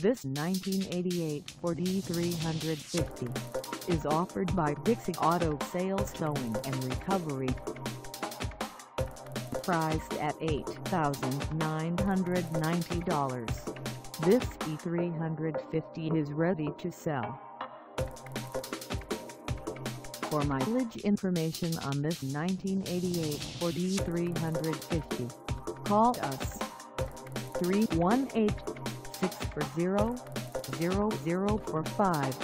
This 1988 Ford E-350 is offered by Dixie Auto Sales Towing and Recovery. Priced at $8,990, this E-350 is ready to sell. For mileage information on this 1988 Ford E-350, call us 318-640-0045.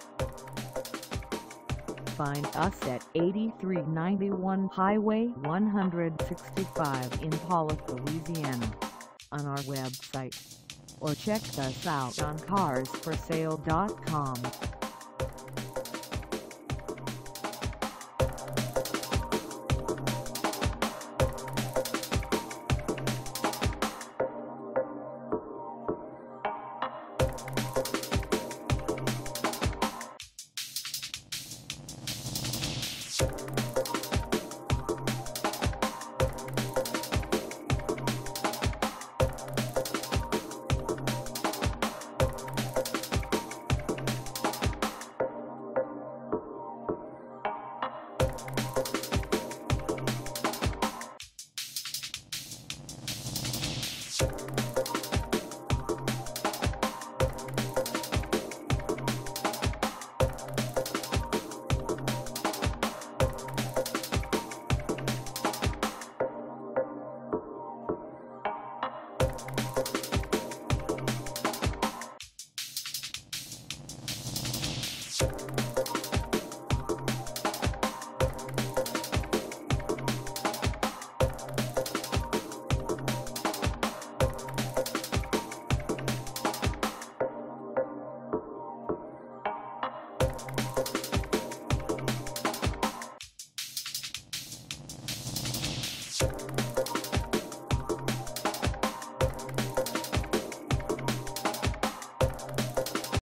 Find us at 8391 Highway 165 in POLLOCK, Louisiana, on our website, or check us out on carsforsale.com.